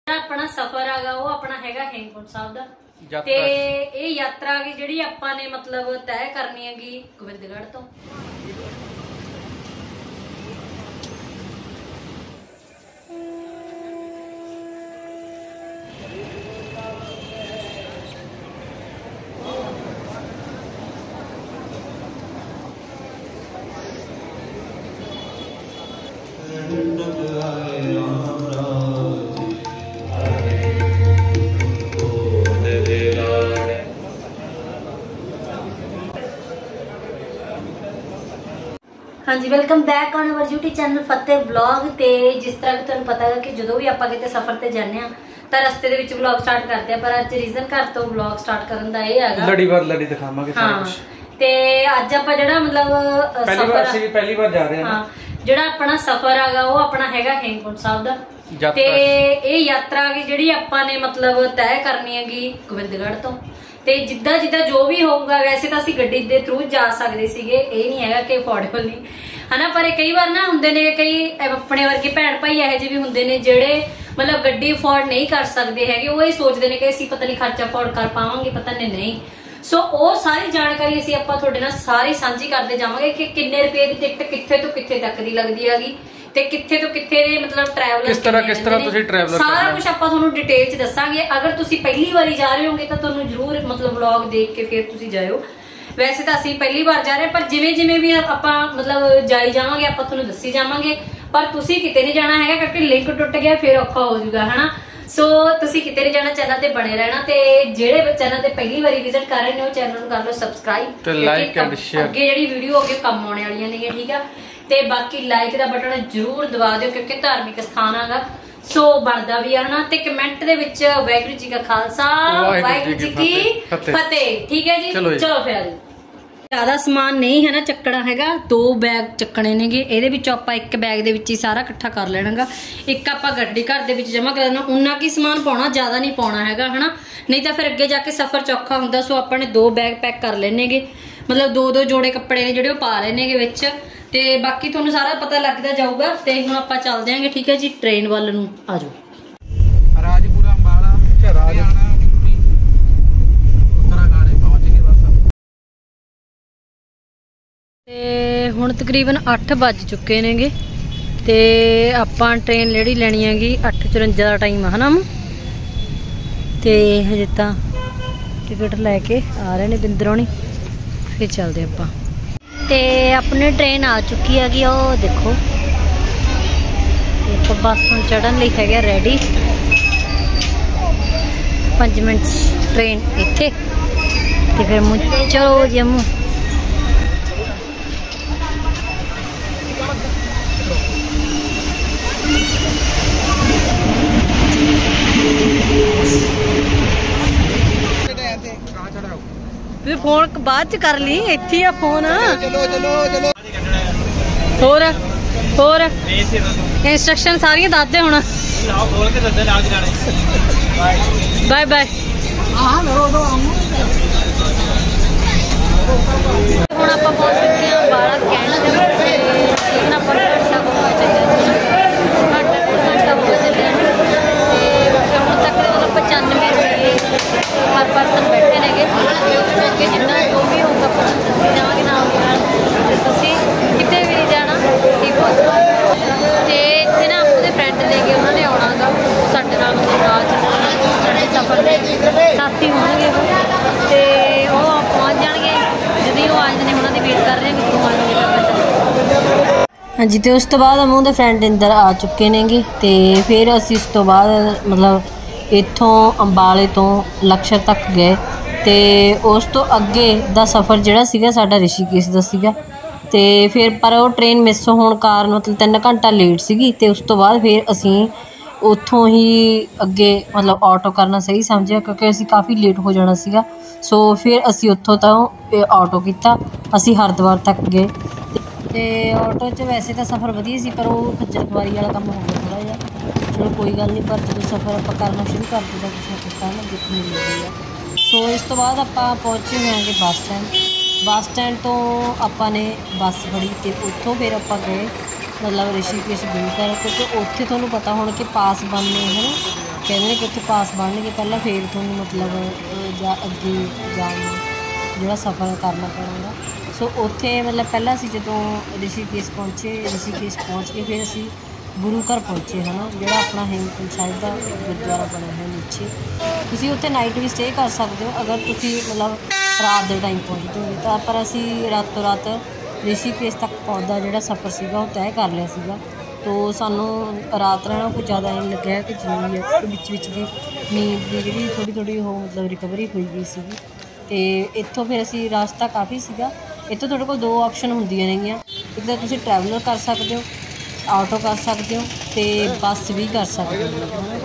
अपना सफर हैगा वो अपना हैगा हेमकुंट साहब दा ते ये यात्रा की जिहड़ी आपां ने मतलब तय करनी हैगी गोबिंदगढ़ तो। हाँ जी, welcome back on our YouTube channel Fateh blog. ते जिस तरह कि तुहानू पता है कि जो भी आपां किते सफर ते जाने तां रस्ते दे विच व्लॉग स्टार्ट करते हैं, पर अज रीजन घर तो व्लॉग स्टार्ट करन दा ये हैगा लड़ी दिखावांगे सारा कुछ। ते अज आपां जेहड़ा मतलब पहली बार जा रहे हैं हां, जेहड़ा अपना सफर हैगा वो अपना हैगा हेमकुंट साहब दा ते ये यात्रा की जिहड़ी आपां ने मतलब तय करनी हैगी गोबिंदगढ़ तो। ते जिद्दां जिद्दां जो भी होगा, वैसे तो असीं गड्डी दे थ्रू जा सकदे सीगे, ये नहीं हैगा कि अफोर्डेबल नहीं है ना, पर कई बार ना हुंदे ने कई अपने वर्गे भैन भाई इहो जिहे भी हुंदे ने जेहड़े मतलब गड्डी अफोर्ड नहीं कर सकदे हैगे, वो ही सोचदे ने कि असीं पता नहीं खर्चा अफोर्ड कर पावांगे, पता नहीं। सो वो सारी जानकारी असीं आपां तुहाडे नाल सारी सांझी करदे जावांगे कि किन्ने रुपए दी टिकट कित्थे तो कित्थे तक दी लगदी हैगी ते कित्थे तो कित्थे दे मतलब ट्रैवलर किस तरह तुसीं ट्रैवलर सारा कुछ आपां तुहानू डिटेल च दस्सांगे। अगर तुसीं पहली बारी जा रहे होगे तो तुहानू जरूर मतलब व्लॉग देख के फिर तुसीं जाइओ। वैसे तो असीं पहली बार जा रहे हैं, पर जिवें जिवें भी आपां मतलब जाई जावांगे आपां तुहानू दस्सी जावांगे, पर तुसीं किते नहीं जाना हैगा क्योंकि लिंक टुट गया फिर औखा हो जाऊगा, है ना। सो तुसीं किते नहीं जाना, चैनल ते बने रहना ते जेहड़े चैनल ते पहली बारी विजिट कर रहे हो चैनल नू कर लो सबसक्राइब ते लाइक एंड शेयर, अगे जेहड़ी वीडियो होगी कम आने वालियां ने, ठीक है। ते बाकी लाइक का बटन जरूर दबा दिओ क्योंकि धार्मिक स्थान हैगा, सो बनदा भी है ना। ते कमेंट दे विच वाहिगुरू जी का खालसा वाहिगुरू जी की फतेह, ठीक है जी। चलो फिर ज्यादा समान नहीं है ना चक्कना हैगा, 2 बैग चक्कने नेगे, ਇਹਦੇ ਵਿੱਚੋਂ ਆਪਾਂ ਇੱਕ बैग ਦੇ ਵਿੱਚ ਹੀ ਸਾਰਾ ਇਕੱਠਾ ਕਰ ਲੈਣਾਗਾ, ਇੱਕ ਆਪਾਂ ਗੱਡੀ ਘਰ ਦੇ ਵਿੱਚ ਜਮਾ ਕਰ ਲੈਣਾ, ਉਨਾ ਕੀ ਸਮਾਨ ਪਾਉਣਾ, ਜ਼ਿਆਦਾ ਨਹੀਂ ਪਾਉਣਾ ਹੈਗਾ ਹਨਾ, ਨਹੀਂ ਤਾਂ ਫਿਰ ਅੱਗੇ ਜਾ ਕੇ ਸਫ਼ਰ ਚੌਖਾ ਹੁੰਦਾ। ਸੋ ਆਪਾਂ ਨੇ 2 बैग ਪੈਕ ਕਰ ਲੈਣੇਗੇ, ਮਤਲਬ 2-2 ਜੋੜੇ ਕੱਪੜੇ ਨੇ ਜਿਹੜੇ ਉਹ ਪਾ ਲੈਣੇਗੇ ਵਿੱਚ, ਤੇ ਬਾਕੀ ਤੁਹਾਨੂੰ ਸਾਰਾ ਪਤਾ ਲੱਗਦਾ ਜਾਊਗਾ। ਤੇ ਹੁਣ ਆਪਾਂ ਚੱਲਦੇ ਆਂਗੇ, ਠੀਕ ਹੈ ਜੀ, ਟ੍ਰੇਨ ਵੱਲ ਨੂੰ ਆਜੋ। ਰਾਜਪੁਰਾ ਅੰਬਾਲਾ ਹਰਿਆਣਾ ਤੇ ਹੁਣ ਤਕਰੀਬਨ 8 ਵੱਜ ਚੁੱਕੇ ਨੇਗੇ ਤੇ ਆਪਾਂ ਟ੍ਰੇਨ ਜਿਹੜੀ ਲੈਣੀ ਹੈਗੀ 8:54 ਦਾ ਟਾਈਮ ਆ ਹਨਾ, ਤੇ ਹਜੇ ਤਾਂ ਟਿਕਟ ਲੈ ਕੇ ਆ ਰਹੇ ਨੇ ਬਿੰਦਰੋਣੀ, ਫਿਰ ਚੱਲਦੇ ਆਪਾਂ। ਤੇ ਆਪਣੀ ਟ੍ਰੇਨ ਆ ਚੁੱਕੀ ਹੈਗੀ, ਉਹ ਦੇਖੋ ਆਪਾਂ ਬੱਸ ਹੁਣ ਚੜਨ ਲਈ ਹੈਗਾ ਰੈਡੀ। 5 ਮਿੰਟ ਟ੍ਰੇਨ ਇੱਥੇ ਤੇ ਫਿਰ ਚਲੋ ਜੰਮੂ। फिर फोन बाद च कर ली, इत्थे आ फोन। होर इंस्ट्रक्शन सारियां दस दे हुण। Bye bye. हुण आपां पहुंच चुके हैं अंबाला कैंट दे विच, लेकिन आपां घंटा पहुंच चुके हुण तक मतलब 95 रुपए हर परसन बैठे नेगे, क्योंकि जिन्ना जो भी होगा दस्सी जावांगे नाल दी नाल, तुसीं किते भी नहीं जाना, ठीक हो। ते इत्थे ना अपने फ्रेंड नेगे, उन्होंने आउणा गा, साडे नाल राज साडे सफर दे साथी होणगे, ते ओह पहुंच जाणगे जदों आ जांदे ने, उन्हां दी वेट कर रहे हैं कदों आ जाणगे। हाँ जी, तो उस तो बाद अमूं दे फ्रेंड अंदर आ चुके नेगे, ते फिर असीं उस तो बाद मतलब इत्थों अंबाले तो लक्षर तक गए, तो उस तो अगे दा सफ़र जिहड़ा सीगा साडा रिषिकेश दा सीगा, ते फिर पर वो ट्रेन मिस होने कारण मतलब 3 घंटा लेट सीगी, ते उस तो बाद फिर असीं उत्थों ही अगे मतलब ऑटो करना सही समझिया क्योंकि असीं काफ़ी लेट हो जाना सीगा। सो फिर असीं उत्थों तो ऑटो किया, असीं हरिद्वार तक गए। तो ऑटो च वैसे तो सफ़र वधिया सी, पर वो खज्जल खुआरी वाला काम हो गया थोड़ा जिहा। चलो कोई गल नहीं, पर जो सफ़र आप करना शुरू कर दिया कुछ ना कुछ ना देखने मिलती है। सो इस तो बाद आप पहुँचे हुए हैं बस स्टैंड। बस स्टैंड तो आपने बस फड़ी, तो उत्थों फिर आप गए मतलब ऋषिकेश बिंकर, क्योंकि उत्थे तुहानूं पता होना कि पास बनने है ना, कहते हैं कि उत्थे पास बननगे पहला फिर तुहानूं मतलब अगे जाण जोड़ा सफ़र करना पैਣਾ। सो उत्थे मतलब पहला असीं जदों ऋषिकेश पहुँचे, ऋषिकेश पहुँच के फिर असीं गुरु घर पहुँचे है ना, जोड़ा अपना हेमकुंड साहिब का गुरुद्वारा बना है नीचे। तुसीं उत्थे नाइट भी स्टे कर सकते हो अगर तुसीं मतलब रात के टाइम पहुँचते हो। तो पर असीं रातों रात ऋषिकेश तक पहुँचदा जोड़ा सफ़र सीगा वो तय कर लिया सीगा। तो सानू रात रहना कुछ ज़्यादा नहीं लग्या कि जरूरी है, बिच दी नींद की जी थोड़ी थोड़ी वो मतलब रिकवरी हुई गई सी। तो इत्थों फिर असी रास्ता काफ़ी सीगा। इत्थों तुहाडे कोल दो ऑप्शन होंदियां नेगियां, एक तो तुसीं ट्रैवलर कर सकते हो, ऑटो कर सकते हो, तो बस भी कर सकते हो।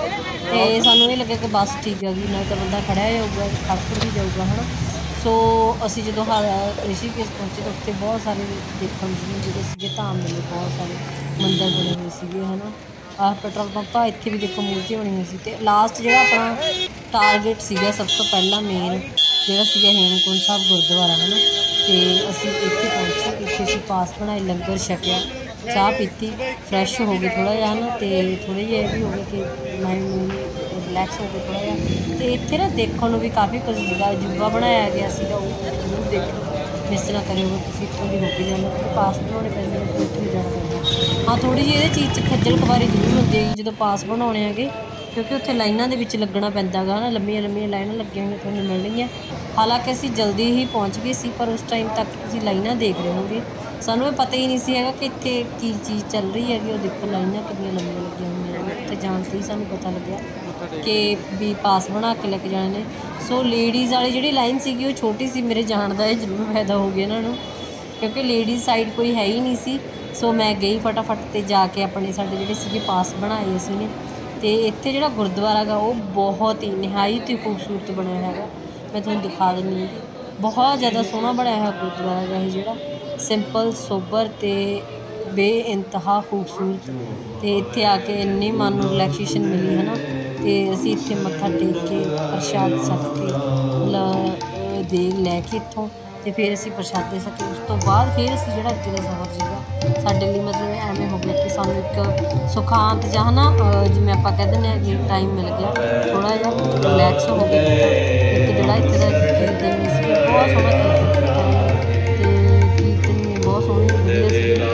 तो सानू ये लगे कि बस ठीक है ना, तो बंदा खड़ा जाऊगा खड़खड़ भी जाऊगा है ना। सो असी जो ऋषिकेश पहुँचे तो उत्थे बहुत सारे देखने जोड़े धाम मिले, बहुत सारे मंदिर बने हुए थे है ना। पेट्रोल पंप आ इत्थे भी देखो मूर्तियाँ बनी हुई सी। ते लास्ट जो अपना टारगेट सीगा सब तो पहला मेन जोड़ा सीगा हेमकुंड साहब गुरुद्वारा है ना। तो असी इत्थे पहुँचे, इत्थे असी पास बनाए, लंगर छकिया, चाह पीती, फ्रैश हो गए थोड़ा जहा ना। तो थोड़े जे भी हो गए कि माइंड रिलैक्स हो गए थोड़ा जहा। तो इत्थे ना देखने को भी काफ़ी कुछ सीगा, अजूबा बनाया गया सीगा, वो जरूर देखो, मिस ना करियो अगर तुसीं इत्थों दी हो के जाना, क्योंकि पास बनाने पैंदे ने, फिर उत्थे भी जाना पैंदा। हाँ थोड़ी जी ये चीज़ खज्जल खबारी जरूर होंदी है जो पास बनाने हैगे, क्योंकि उत्थे लाइनां दे विच लगना पैंदा गा ना, लंबियां लंबियां लाइनां लगियां होईयां तुहानूं मिलणगीਆਂ। हालांकि असीं जल्दी ही पहुँच गए सी, पर उस टाइम तक तुसीं लाइनां देख रहे होगे, सानूं ये पता ही नहीं सी हैगा कि इत्थे की चीज़ चल रही हैगी। वो देखो लाइनां कितनियां लंबियां लगियां होईयां ने, उत्थे जाण ते ही सानूं पता लग्या कि भी पास बना के लैके जाने ने। सो लेडीज़ वाली जिहड़ी लाइन सीगी वो छोटी सी, मेरे जाण दा जरूर फायदा हो गया इन्हां नूं, क्योंकि लेडीज़ साइड कोई है ही नहीं सी। सो मैं गई फटाफट ते जाके अपने साडे जिहड़े सीगे पास बनाए असीं ने। ते इत्थे जिहड़ा गुरुद्वारा गा वो बहुत ही निहायत ही खूबसूरत बनया हैगा। मैं तुहानूं दिखा दिंदी हाँ, बहुत ज़्यादा सोहना बनया है गुरुद्वारा गा ये जिहड़ा, सिंपल सोबर ते बेइंतहा खूबसूरत। ते इत्थे आके इन्नी मन नूं रिलैक्सेशन मिली है ना। तो असीं इत्थे मत्था टेक के प्रशाद छक के मतलब देग लैके इत्थों, तो फिर असीं प्रशादे छके। उस तो बाद फिर असीं जिहड़ा अगे दा सफ़र सीगा साडे लई मतलब एवें हो गया कि सानूं एक सुखांत जिहा ना जिवें आपां कह दिंदे कि टाइम मिल गया, थोड़ा जिहा रिलैक्स हो गए। एक जिहड़ा इत्थे दा कीर्तन भी सीगा, बहुत सोहना कीर्तन कीता गया, ते कीर्तन भी बहुत सोहनी वधिया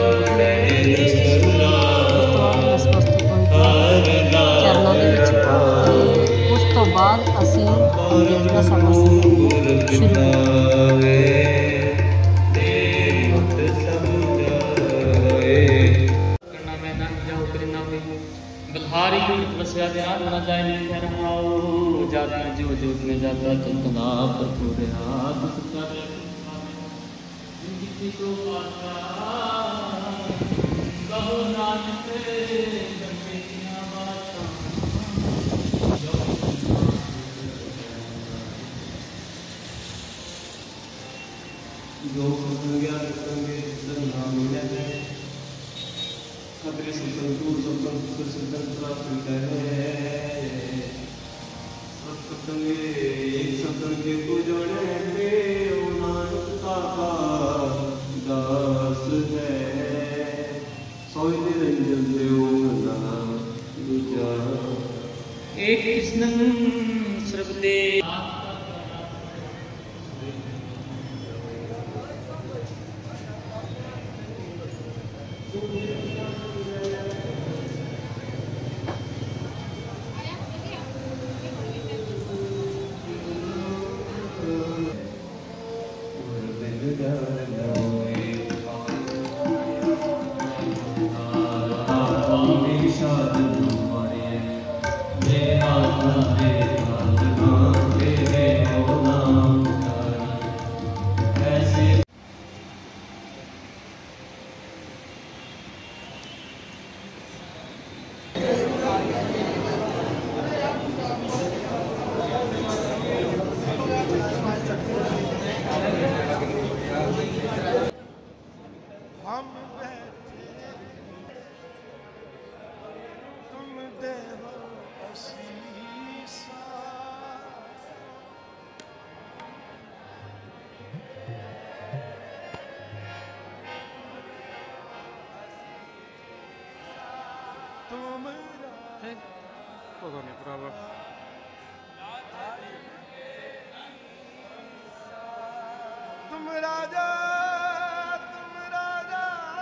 सी। उस तो बाद नतमस्तक होए थोड़ा चरनां दे विच, ते उस तो बाद असीं अगे जिहड़ा सफ़र सीगा वो शुरू कीता। बलहारी तपस्या ध्यान न जाए शरमाओ, जाता जो जोत में जाता चंदना भरपूर जो खतरे सुल्तान दूर सुल्तान पुत्र सुल्तान प्राप्त है। सब सत्संगे एक सत्संग के पूजने पे नानक का दास है। सोई निरंजन देव नाम दूजा एक कृष्ण सर्वदे। ਪਤਾ ਨਹੀਂ ਭਰਾਵਾ। ਤੁਮ ਰਾਜਾ ਤੁਮ ਰਾਜਾ।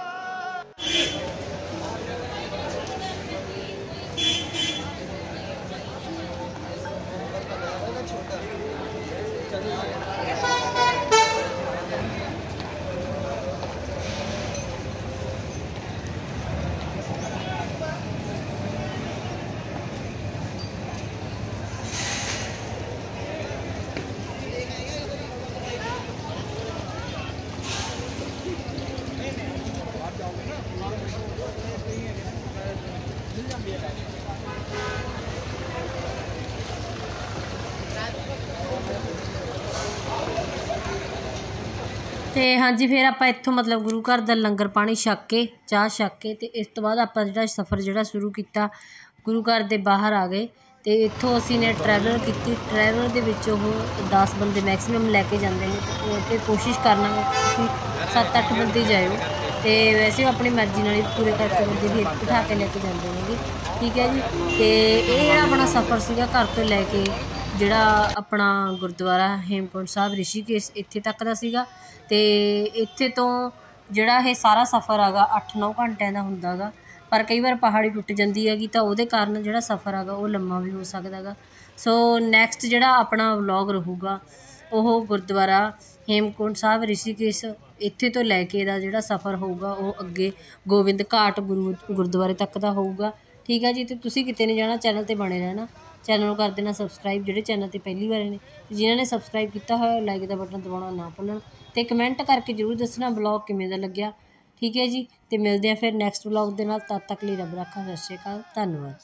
ਤੇ ਹਾਂਜੀ ਫਿਰ ਆਪਾਂ ਇੱਥੋਂ ਮਤਲਬ ਗੁਰੂ ਘਰ ਦਾ ਲੰਗਰ ਪਾਣੀ ਛਕ ਕੇ ਚਾਹ ਛਕ ਕੇ ਤੇ ਇਸ ਤੋਂ ਬਾਅਦ ਆਪਾਂ ਜਿਹੜਾ ਸਫ਼ਰ ਜਿਹੜਾ ਸ਼ੁਰੂ ਕੀਤਾ ਗੁਰੂ ਘਰ ਦੇ ਬਾਹਰ ਆ ਗਏ। ਤੇ ਇੱਥੋਂ ਅਸੀਂ ਨੇ ਟਰੈਵਲਰ ਕੀਤੀ। ਟਰੈਵਲਰ ਦੇ ਵਿੱਚ ਉਹ 10 ਬੰਦੇ ਮੈਕਸੀਮਮ ਲੈ ਕੇ ਜਾਂਦੇ ਨੇ ਤੇ ਕੋਸ਼ਿਸ਼ ਕਰਨਾ ਤੁਸੀਂ 7-8 ਬੰਦੇ ਜਾਇਓ। ਤੇ ਵੈਸੇ ਉਹ ਆਪਣੀ ਮਰਜ਼ੀ ਨਾਲ ਹੀ ਪੂਰੇ ਕਰਕੇ ਬੰਦੇ ਵੀ ਬਿਠਾ ਕੇ ਲੈ ਕੇ ਜਾਂਦੇ ਨੇਗੇ, ਠੀਕ ਹੈ ਜੀ। ਤੇ ਇਹ ਜਿਹੜਾ ਆਪਣਾ ਸਫ਼ਰ ਸੀਗਾ ਘਰ ਤੋਂ ਲੈ ਕੇ ਜਿਹੜਾ ਆਪਣਾ ਗੁਰਦੁਆਰਾ ਹੇਮਕੁੰਟ ਸਾਹਿਬ ਰਿਸ਼ੀਕੇਸ਼ ਇੱਥੇ ਤੱਕ ਦਾ ਸੀਗਾ। ਤੇ ਇੱਥੇ ਤੋਂ ਜਿਹੜਾ ਇਹ ਸਾਰਾ ਸਫ਼ਰ ਹੈਗਾ 8-9 ਘੰਟਿਆਂ ਦਾ ਹੁੰਦਾ ਗਾ, ਪਰ ਕਈ ਵਾਰ ਪਹਾੜੀ ਟੁੱਟ ਜਾਂਦੀ ਹੈਗੀ ਤਾਂ ਉਹਦੇ ਕਾਰਨ ਜਿਹੜਾ ਸਫ਼ਰ ਹੈਗਾ ਉਹ ਲੰਮਾ ਵੀ ਹੋ ਸਕਦਾ ਗਾ। ਸੋ ਨੈਕਸਟ ਜਿਹੜਾ ਆਪਣਾ ਵਲੋਗ ਰਹੂਗਾ ਉਹ ਗੁਰਦੁਆਰਾ ਹੇਮਕੁੰਟ ਸਾਹਿਬ ਰਿਸ਼ੀਕੇਸ਼ ਇੱਥੇ ਤੋਂ ਲੈ ਕੇ ਦਾ ਜਿਹੜਾ ਸਫ਼ਰ ਹੋਊਗਾ ਉਹ ਅੱਗੇ ਗੋਬਿੰਦ ਘਾਟ ਗੁਰਦੁਆਰੇ ਤੱਕ ਦਾ ਹੋਊਗਾ, ਠੀਕ ਹੈ ਜੀ। ਅਤੇ ਤੁਸੀਂ ਕਿਤੇ ਨਹੀਂ ਜਾਣਾ, ਚੈਨਲ 'ਤੇ ਬਣੇ ਰਹਿਣਾ। ਚੈਨਲ ਨੂੰ ਕਰ ਦੇਣਾ ਸਬਸਕ੍ਰਾਈਬ ਜਿਹੜੇ ਚੈਨਲ 'ਤੇ ਪਹਿਲੀ ਵਾਰ ਨੇ। ਜਿਨ੍ਹਾਂ ਨੇ ਸਬਸਕ੍ਰਾਈਬ ਕੀਤਾ ਹੋਇਆ ਲਾਈਕ ਦਾ ਬਟਨ ਦਬਾਉਣਾ ਨਾ ਭੁੱਲਣ ਅਤੇ ਕਮੈਂਟ ਕਰਕੇ ਜ਼ਰੂਰ ਦੱਸਣਾ ਵਲੋਗ ਕਿਵੇਂ ਦਾ ਲੱਗਿਆ, ਠੀਕ ਹੈ ਜੀ। ਅਤੇ ਮਿਲਦੇ ਹਾਂ ਫਿਰ ਨੈਕਸਟ ਵਲੋਗ ਦੇ ਨਾਲ। ਤਦ ਤੱਕ ਲਈ ਰੱਬ ਰਾਖਾ। ਸਤਿ ਸ਼੍ਰੀ ਅਕਾਲ, ਧੰਨਵਾਦ।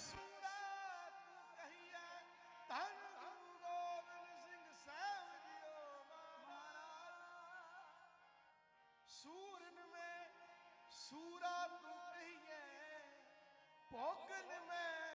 सूरन में सूरा तू कहिए भोगन में